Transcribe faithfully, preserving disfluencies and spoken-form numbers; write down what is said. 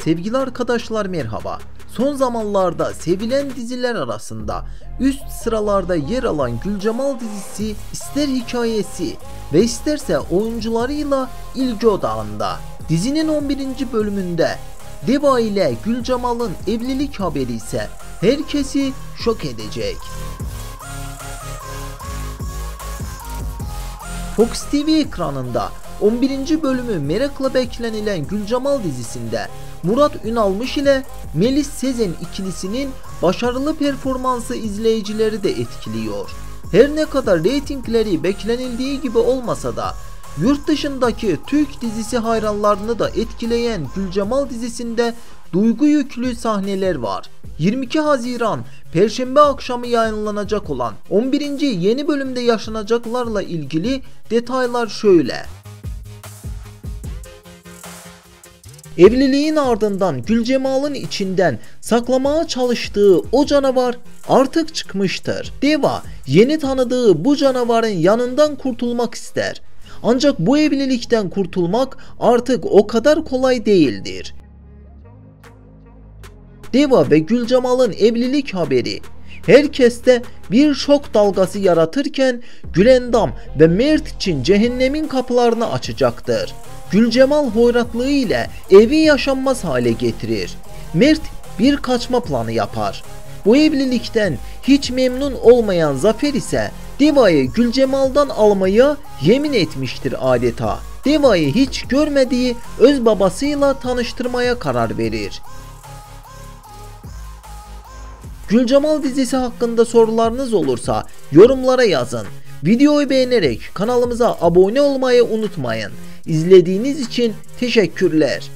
Sevgili arkadaşlar merhaba. Son zamanlarda sevilen diziler arasında üst sıralarda yer alan Gülcemal dizisi ister hikayesi ve isterse oyuncularıyla ilgi odağında. Dizinin on birinci bölümünde Deva ile Gülcemal'ın evlilik haberi ise herkesi şok edecek. Fox T V ekranında on birinci bölümü merakla beklenilen Gülcemal dizisinde Murat Ünalmış ile Melis Sezen ikilisinin başarılı performansı izleyicileri de etkiliyor. Her ne kadar reytingleri beklenildiği gibi olmasa da yurt dışındaki Türk dizisi hayranlarını da etkileyen Gülcemal dizisinde duygu yüklü sahneler var. yirmi iki Haziran Perşembe akşamı yayınlanacak olan on birinci yeni bölümde yaşanacaklarla ilgili detaylar şöyle. Evliliğin ardından Gülcemal'ın içinden saklamaya çalıştığı o canavar artık çıkmıştır. Deva yeni tanıdığı bu canavarın yanından kurtulmak ister. Ancak bu evlilikten kurtulmak artık o kadar kolay değildir. Deva ve Gülcemal'ın evlilik haberi herkeste bir şok dalgası yaratırken Gülendam ve Mert için cehennemin kapılarını açacaktır. Gülcemal hoyratlığı ile evi yaşanmaz hale getirir. Mert bir kaçma planı yapar. Bu evlilikten hiç memnun olmayan Zafer ise Deva'yı Gülcemal'dan almaya yemin etmiştir adeta. Deva'yı hiç görmediği öz babasıyla tanıştırmaya karar verir. Gülcemal dizisi hakkında sorularınız olursa yorumlara yazın. Videoyu beğenerek kanalımıza abone olmayı unutmayın. İzlediğiniz için teşekkürler.